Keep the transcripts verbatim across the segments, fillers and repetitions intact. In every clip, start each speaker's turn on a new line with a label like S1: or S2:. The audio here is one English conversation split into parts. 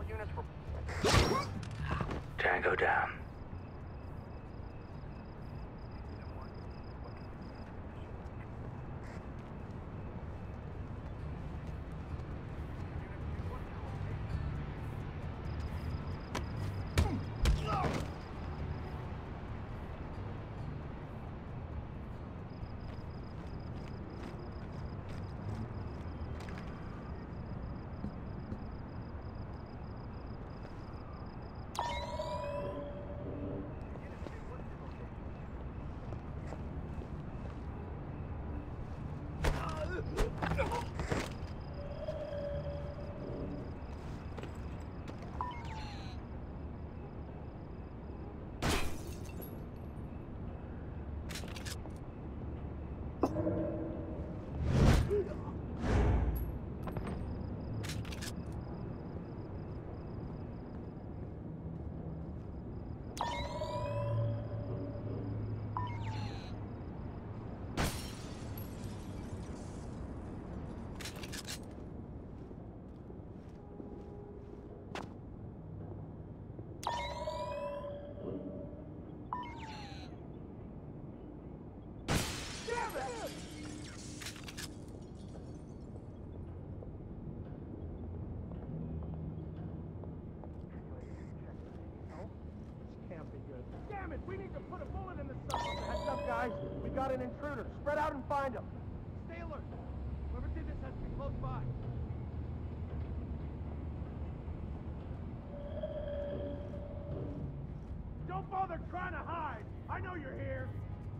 S1: units were...
S2: Tango down.
S1: Damn it, we need to put a bullet in the sucker. Heads up, guys. We got an intruder. Spread out and find him. Stay alert. Whoever did this has to be close by. Don't bother trying to hide. I know you're here.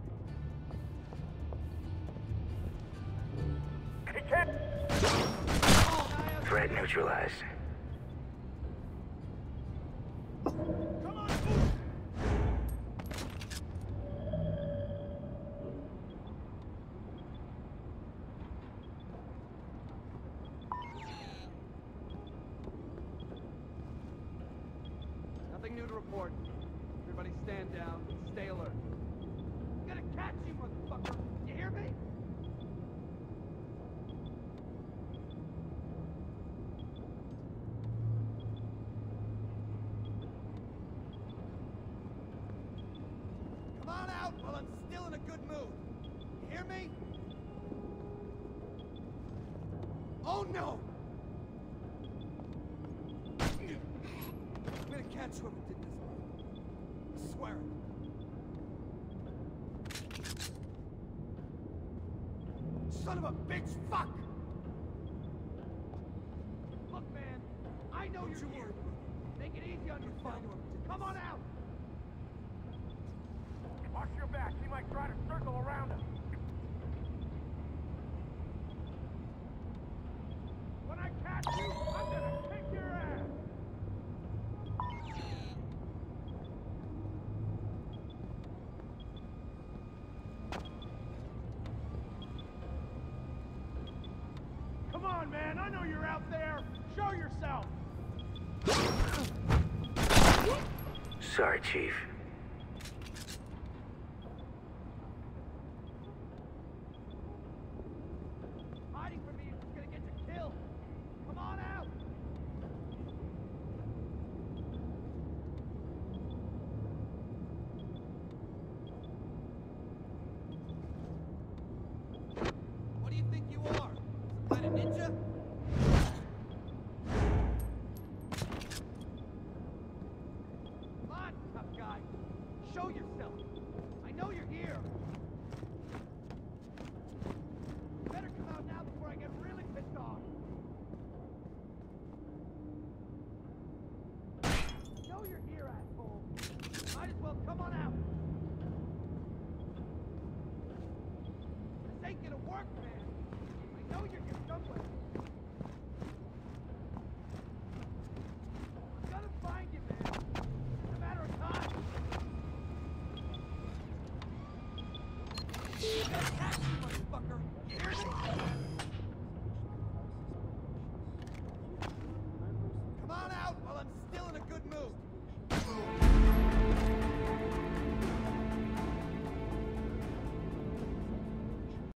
S1: He can't.
S2: Threat neutralized.
S1: Come on, move. Nothing new to report. Everybody stand down. Stay alert. I'm gonna catch you, motherfucker. You hear me? Come on out while I'm still in a good mood. You hear me? Oh no! I'm gonna catch whoever did this. I swear it. Son of a bitch, fuck! Look, man, I know you're here. Make it easy on yourself. Come on out! Watch your back. He might try to circle around us. When I catch you, I'm gonna kick your ass! Come on, man! I know you're out there! Show yourself!
S2: Sorry, Chief.
S1: Hiding from me is just gonna get you killed! Come on out! What do you think you are? Some kind of ninja? Come on, tough guy. Show yourself. I know you're here. You better come out now before I get really pissed off. I know you're here, asshole. Might as well come on out. This ain't gonna work, man.